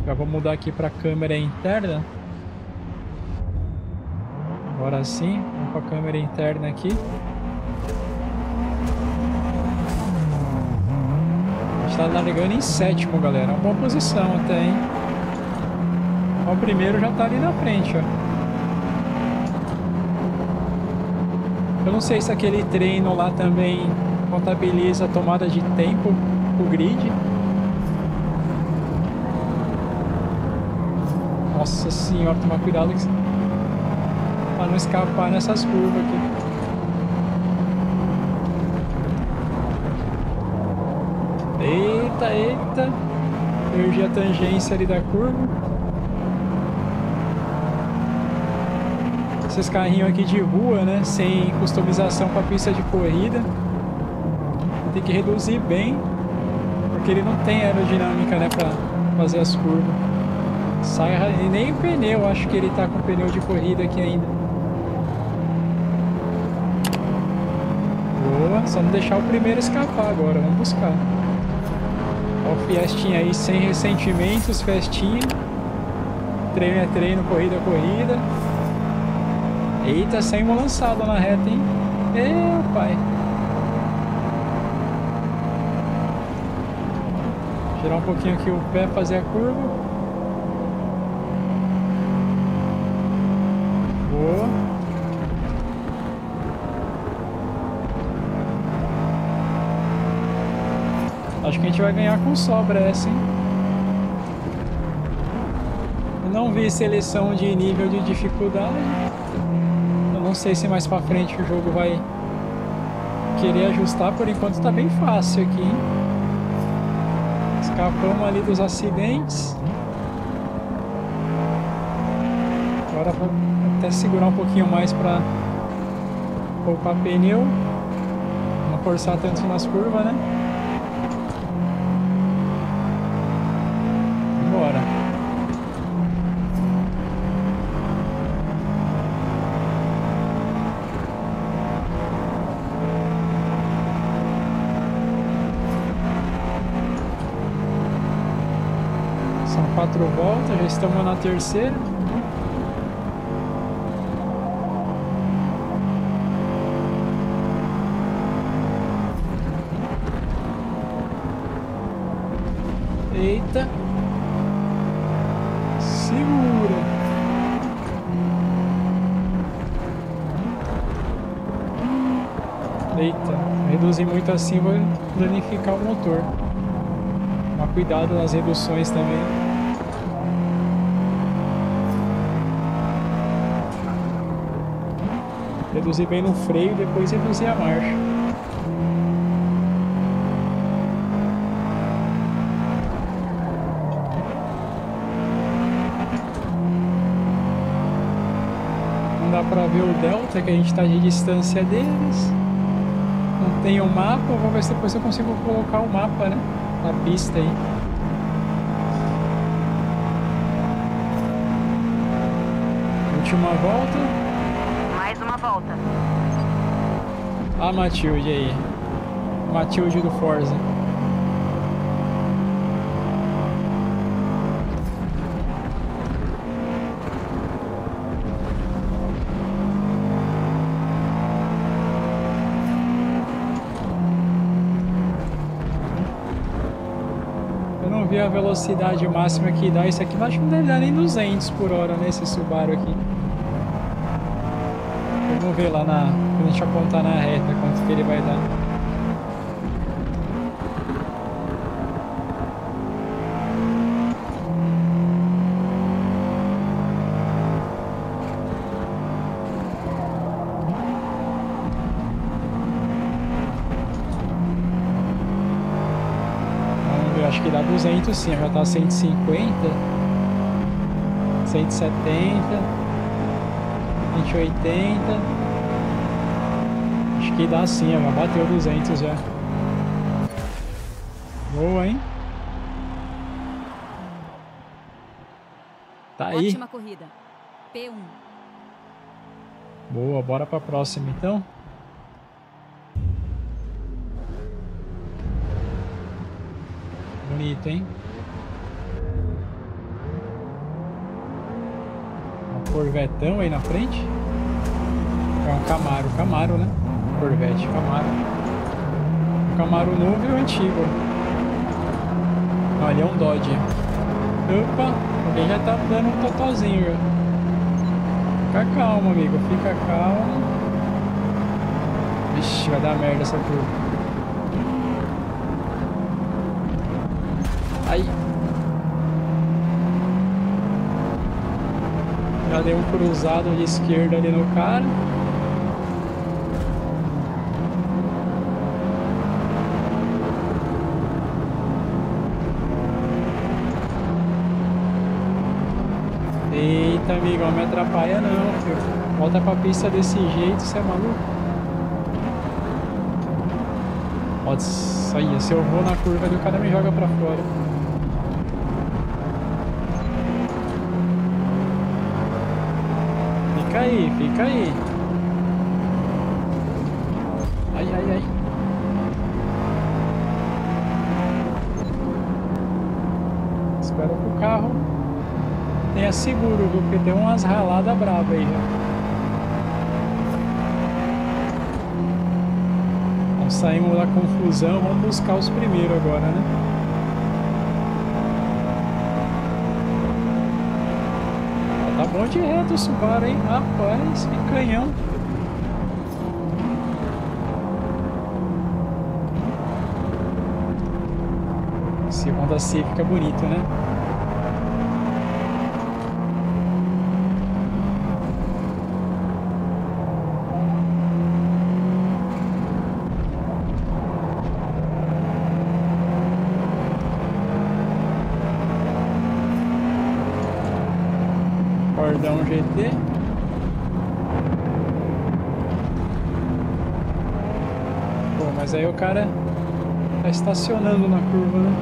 Já vou mudar aqui para a câmera interna. Agora sim, vamos com a câmera interna aqui. A gente tá navegando em sétimo, galera. Uma boa posição até, hein? Ó, o primeiro já tá ali na frente, ó. Eu não sei se aquele treino lá também contabiliza a tomada de tempo pro grid. Nossa senhora, tomar cuidado para não escapar nessas curvas aqui. Eita, eita. Perdi a tangência ali da curva. Esses carrinhos aqui de rua, né? Sem customização para pista de corrida. Tem que reduzir bem, porque ele não tem aerodinâmica, né? Para fazer as curvas. Sai, e nem pneu, acho que ele tá com pneu de corrida aqui ainda. Boa, só não deixar o primeiro escapar agora, vamos buscar. Ó, o Fiestinha aí sem ressentimentos, festinha. Treino é treino, corrida é corrida. Eita, saímos lançado na reta, hein? Meu pai. Tirar um pouquinho aqui o pé, fazer a curva. Boa. Acho que a gente vai ganhar com sobra essa, hein? Eu não vi seleção de nível de dificuldade. Eu não sei se mais pra frente o jogo vai querer ajustar. Por enquanto tá bem fácil aqui, hein? Escapamos ali dos acidentes. Agora vou até segurar um pouquinho mais para poupar pneu. Não forçar tanto nas curvas, né? Bora. São 4 voltas, já estamos na terceira. Eita. Segura. Eita. Reduzir muito assim vai danificar o motor. Tomar cuidado nas reduções também. Reduzir bem no freio e depois reduzir a marcha. Dá pra ver o delta que a gente tá de distância deles. Não tem o mapa, vou ver se depois eu consigo colocar o mapa, né, na pista aí. Última volta. Mais uma volta. A Matilde aí. Matilde do Forza. A velocidade máxima que dá isso aqui, acho que não deve dar nem 200 por hora nesse Subaru aqui. Vamos ver lá quando a gente apontar na reta quanto que ele vai dar. Acho que dá 200 sim, já tá 150, 170, 180. Acho que dá sim, já bateu 200 já. Boa, hein? Tá aí. Ótima corrida. P1. Boa, bora pra próxima então. Bonito, hein? Corvetão aí na frente. É um Camaro, né? Corvette, Camaro. O Camaro novo e o antigo. Não, ali é um Dodge. Opa, alguém já tá dando um totozinho. Já. Fica calmo, amigo, fica calmo. Vixe, vai dar merda essa curva. Aí. Já dei um cruzado de esquerda ali no cara. Eita, amigo, não me atrapalha não, filho. Volta pra pista desse jeito, você é maluco? Pode sair, se eu vou na curva ali, o cara me joga pra fora. Fica aí, fica aí. Ai, ai, ai. Espero que o carro tenha seguro, viu? Porque tem umas raladas bravas aí já. Então saímos da confusão, vamos buscar os primeiros agora, né? Tá bom de reto o Subaru, hein? Rapaz, que canhão. Esse Honda Civic é bonito, né? Fordão GT. Pô, mas aí o cara tá estacionando na curva, né?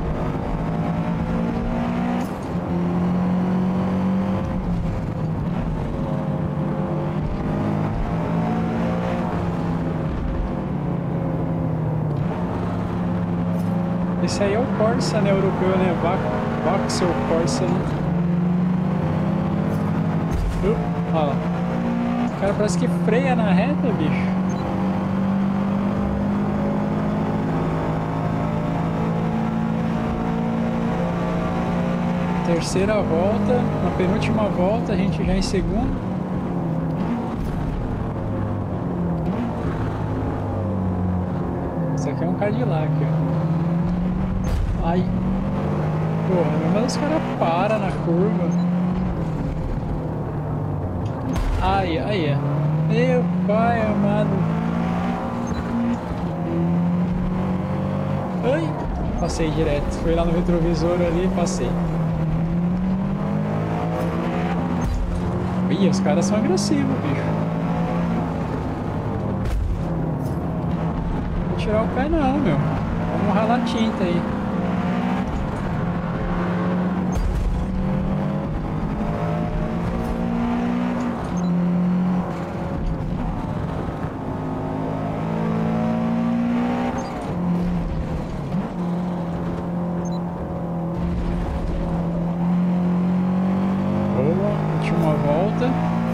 Esse aí é o Corsa, né? Europeu, né? Vauxhall Corsa, né? Olha lá. O cara parece que freia na reta, bicho. Terceira volta. Na penúltima volta, a gente já em segundo. Isso aqui é um Cadillac, ó. Ai. Porra, mas os caras param na curva. Ai, ai, meu pai amado. Ai, passei direto. Fui lá no retrovisor ali e passei. Ih, os caras são agressivos, bicho. Não vou tirar o pé não, meu. Vamos ralar tinta aí. Última volta.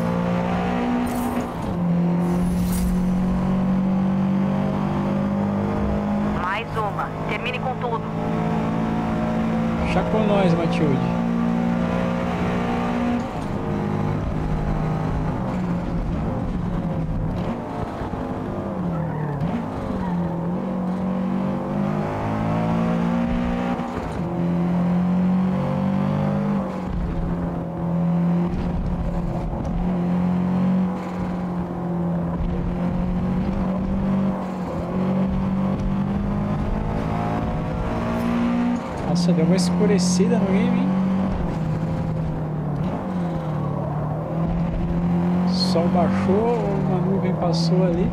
Mais uma. Termine com tudo. Chá com nós, Matilde. Nossa, deu uma escurecida no game, hein? O sol baixou, uma nuvem passou ali.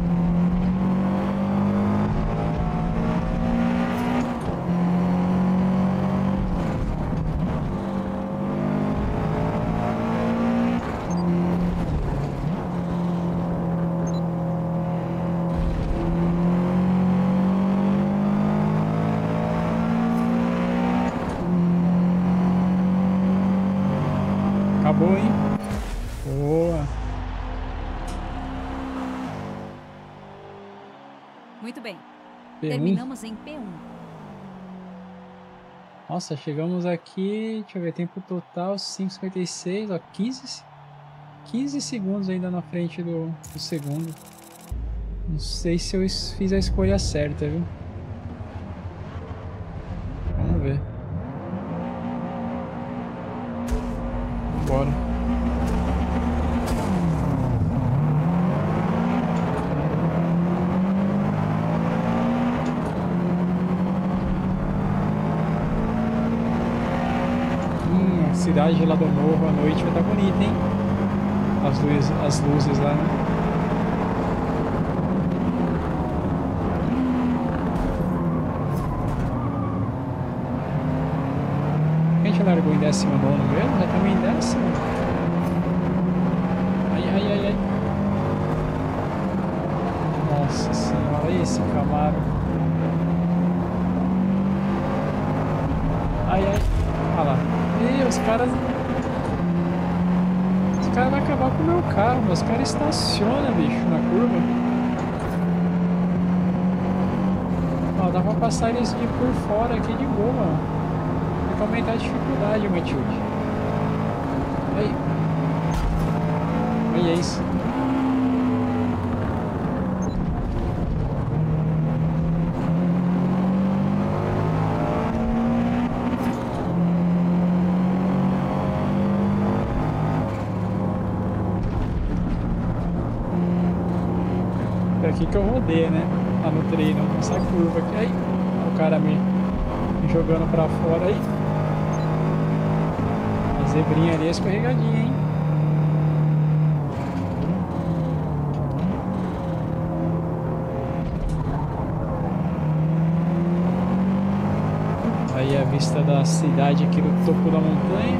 Acabou, hein? Muito bem. P1. Terminamos em P1. Nossa, chegamos aqui, deixa eu ver, tempo total 5:56, ó, 15 segundos ainda na frente do segundo. Não sei se eu fiz a escolha certa, viu? Vamos ver. Bora. A cidade lá do morro à noite vai estar bonita, hein? As luzes lá, né? A gente largou em 19º mesmo? Já estamos em 10º? Ai, ai, ai, ai. Nossa senhora, olha esse Camaro. Ai, ai. Olha lá. Ih, os caras vão acabar com o meu carro, mas os caras estacionam, bicho, na curva. Ó, dá pra passar eles de por fora aqui de boa. Tem que aumentar a dificuldade, Matilde. Aí. Olha isso. É aqui que eu rodei, né? Lá no treino, essa curva aqui. Aí, o cara me jogando pra fora aí. A zebrinha ali é escorregadinha, hein? Aí a vista da cidade aqui no topo da montanha.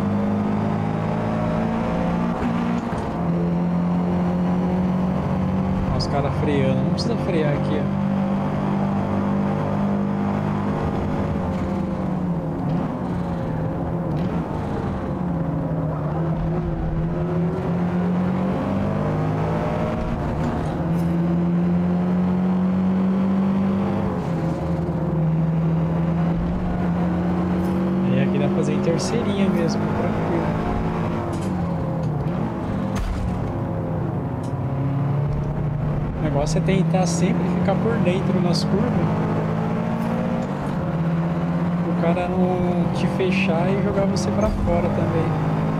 Os caras freando, não precisa frear aqui, ó. Aí aqui dá pra fazer em terceirinha mesmo, tranquilo. O negócio é tentar sempre ficar por dentro nas curvas, o cara não te fechar e jogar você pra fora também.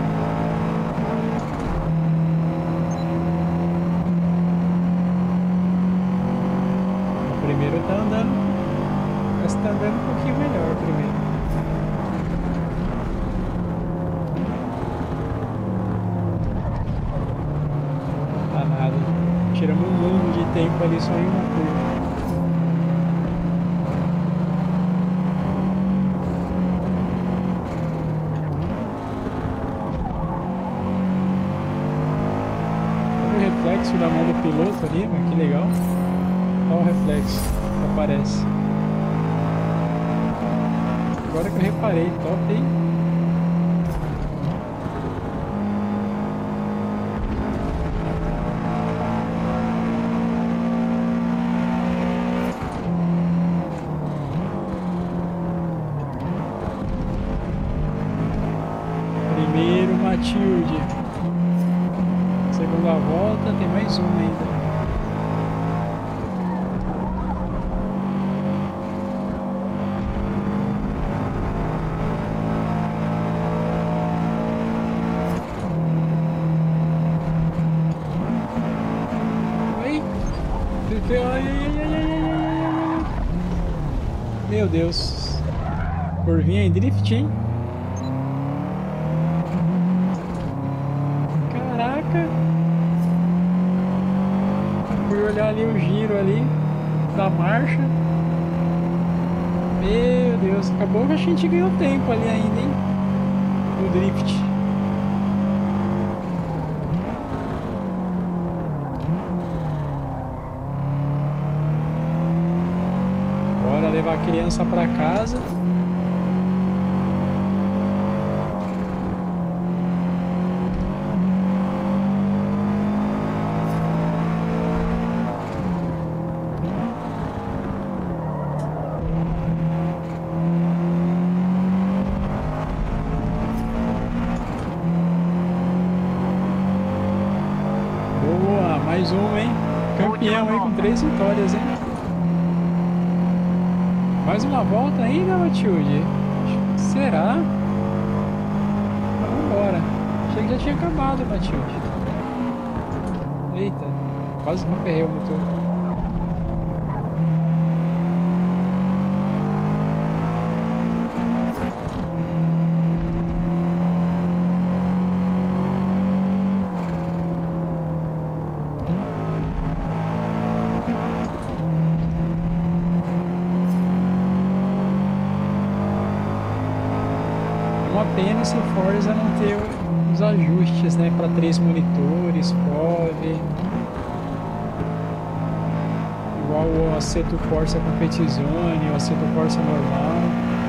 O primeiro tá andando, mas tá andando um pouquinho melhor o primeiro. Tá nada. Tiramos um mundo de tempo ali só em uma curva. Olha o reflexo da mão do piloto ali, mas que legal. Olha o reflexo que aparece. Agora que eu reparei, top, hein? Primeiro Matilde. Segunda volta, tem mais uma ainda. Oi? Ai, ai, ai, ai, ai, ai. Meu Deus. Curvinha em drift, hein? Fui olhar ali o giro ali da marcha. Meu Deus, acabou que a gente ganhou tempo ali ainda, hein? No drift. Bora levar a criança pra casa. campeão aí com 3 vitórias, hein? Mais uma volta ainda, Matilde? Será? Vamos embora. Achei que já tinha acabado, Matilde. Eita, quase não ferrei o motor. Uma pena esse Forza não ter os ajustes, né, para 3 monitores, FOV, igual o Assetto Corsa Competizione, o Assetto Corsa normal.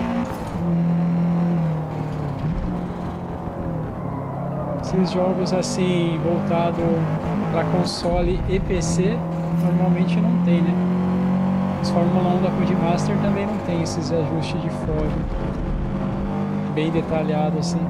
Esses jogos assim voltado para console e PC normalmente não tem, né? Os Fórmula 1 da Codemaster também não tem esses ajustes de FOV bem detalhado assim.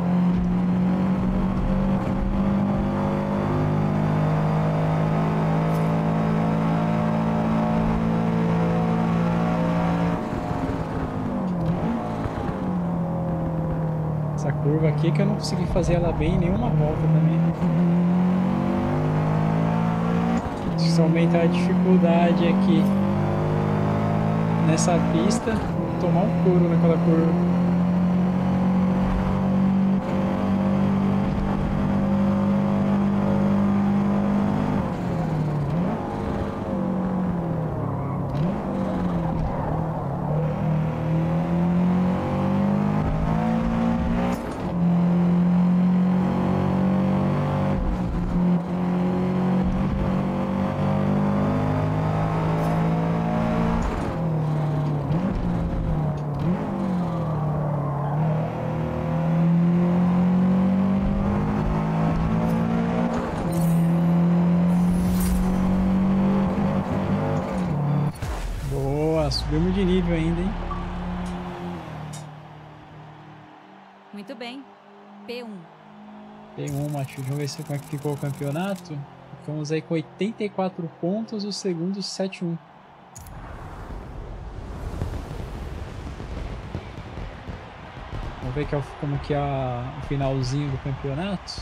Essa curva aqui que eu não consegui fazer ela bem em nenhuma volta também. Isso aumenta a dificuldade aqui nessa pista. Vou tomar um couro naquela curva. Subimos de nível ainda, hein? Muito bem. P1. P1, Matheus. Vamos ver se como é que ficou o campeonato. Ficamos aí com 84 pontos, o segundo 7-1. Vamos ver como que é o finalzinho do campeonato.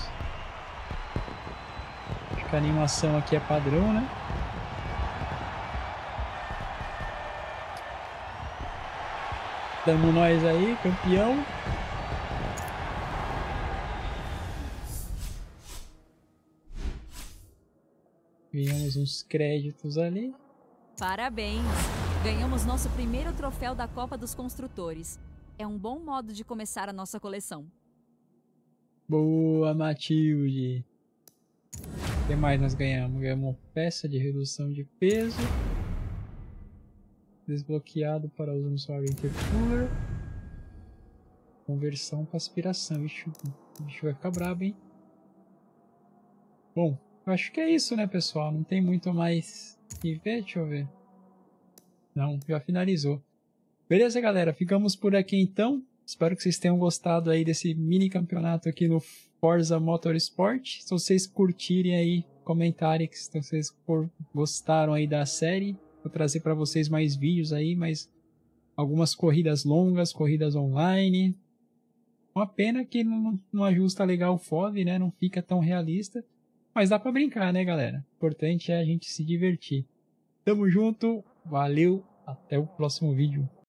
Acho que a animação aqui é padrão, né? Damos nós aí, campeão. Ganhamos uns créditos ali. Parabéns! Ganhamos nosso primeiro troféu da Copa dos Construtores. É um bom modo de começar a nossa coleção. Boa, Matilde! O que mais nós ganhamos? Ganhamos uma peça de redução de peso. Desbloqueado para uso no Solar Intercooler. Conversão para aspiração. Ixi, o bicho vai ficar brabo, hein? Bom, eu acho que é isso, né, pessoal? Não tem muito mais que ver. Deixa eu ver. Não, já finalizou. Beleza, galera? Ficamos por aqui então. Espero que vocês tenham gostado aí desse mini campeonato aqui no Forza Motorsport. Se vocês curtirem aí, comentarem se vocês gostaram aí da série. Vou trazer para vocês mais vídeos aí, mais algumas corridas longas, corridas online. Uma pena que não ajusta legal o FOV, né? Não fica tão realista. Mas dá para brincar, né, galera? O importante é a gente se divertir. Tamo junto, valeu, até o próximo vídeo.